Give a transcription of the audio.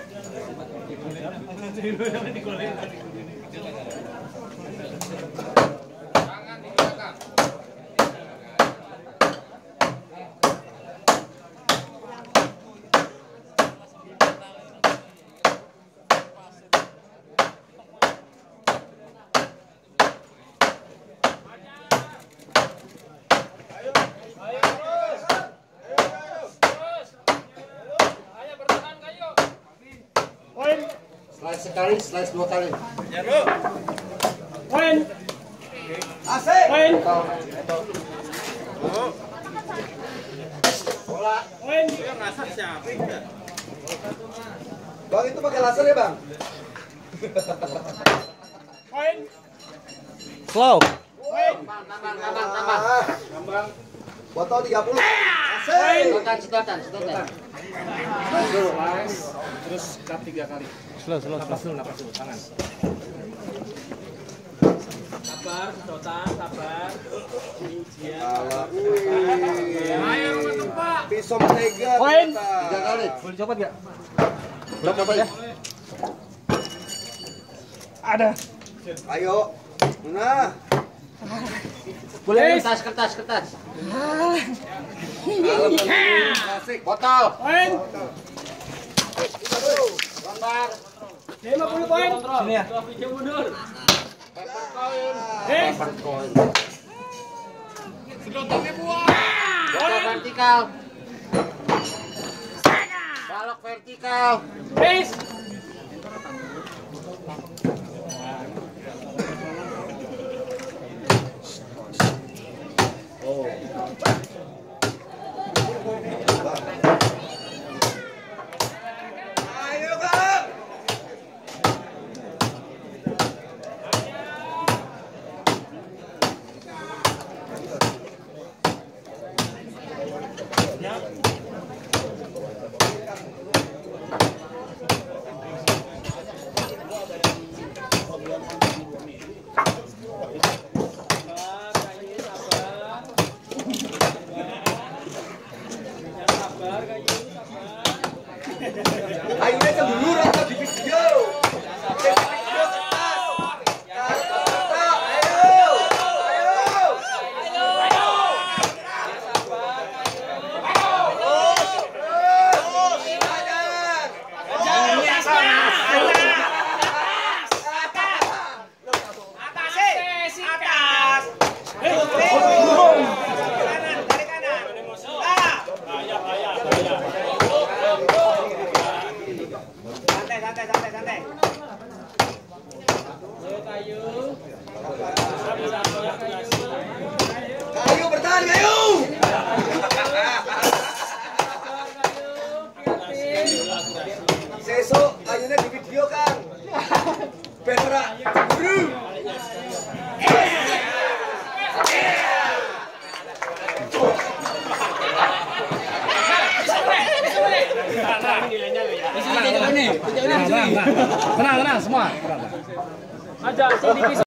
Slice sekali, slice 2 kali. Ya, Bro. Poin. Asik. Poin. Bola. Poin. Dia ngasah siapa enggak? Bang itu pakai laser ya, Bang? Poin. Slow. Poin. Tambang. Botol 30. Asik. Sedotan. Slice dulu, slice. Terus cut 3 kali. Slow. Napas dulu, tangan. Sabar, sedotan, sabar. Ayo, pisau mentega. Poin. 3 kali. Boleh copot nggak? Coba ya. Ada. Ayo. Nah. Boleh kertas. Asik. Botol. Poin. Lembar. 50 poin. Sini ya. Paper coin. Paper coin. Sedotannya buang. Botol vertikal. Balok vertikal. Bis. Ayo, Bang. Ayunya kendulur atau di video? Di video kertas. Ayo. Santai. Kayu bertahan, kayu. Sesuk ayunya di video, Kang. Petra buru. Tenang semua. Ada sedikit.